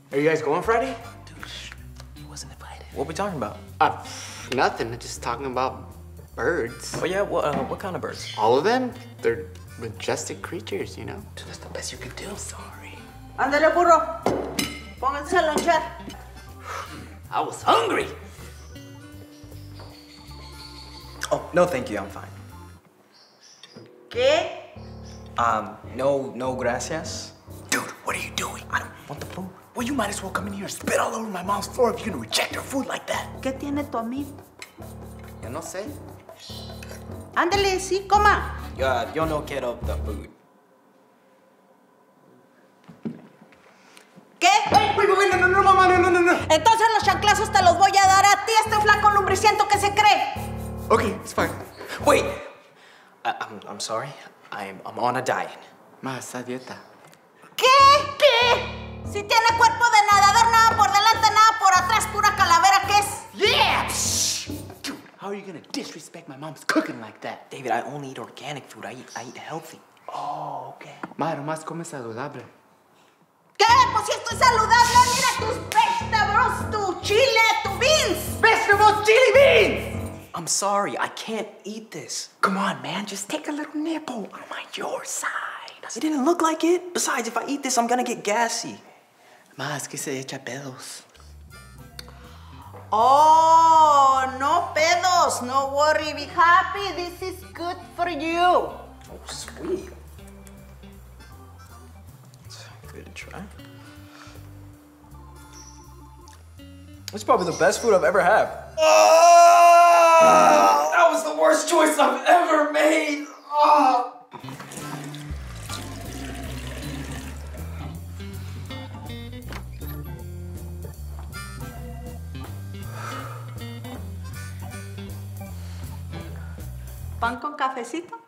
Are you guys going Friday? Dude, he wasn't invited. What we talking about? Nothing. Just talking about birds. Oh yeah, what kind of birds? All of them? They're majestic creatures, you know? Dude, that's the best you could do. Sorry. Ándale, burro. Pónganse a lonchar. I was hungry. Oh, no thank you, I'm fine. ¿Qué? No gracias. Dude, what are you doing? I don't want the food. Well, you might as well come in here and spit all over my mom's floor if you're gonna reject her food like that. ¿Qué tiene tu amigo? Yo no sé. Ándale, sí, coma. Yo no quiero the food. ¿Qué? Wait, no, mamá, no. Entonces los chanclazos te los voy a dar a ti, este flaco lumbriciento que se cree. Okay, it's fine. Wait! I'm sorry. I'm on a diet. Ma, está dieta. ¿Qué? Si tiene cuerpo de nadador, nada por delante, nada por atrás, pura calavera que es. Yeah! Dude, how are you gonna disrespect my mom's cooking like that? David, I only eat organic food. I eat healthy. Oh, okay. Ma, nomás come saludable. ¿Qué? Pues si estoy saludable, mira tus vegetables, tu chile, tu beans. Vegetables, chili beans! I'm sorry. I can't eat this. Come on, man, just take a little nibble. I'm on your side. It didn't look like it. Besides, if I eat this, I'm gonna get gassy. Ma, es que se echa pedos. Oh, no pedos. No worry. Be happy. This is good for you. Oh, sweet. Good to try. It's probably the best food I've ever had. Oh! That was the worst choice I've ever made. Oh! ¿Pan con cafecito?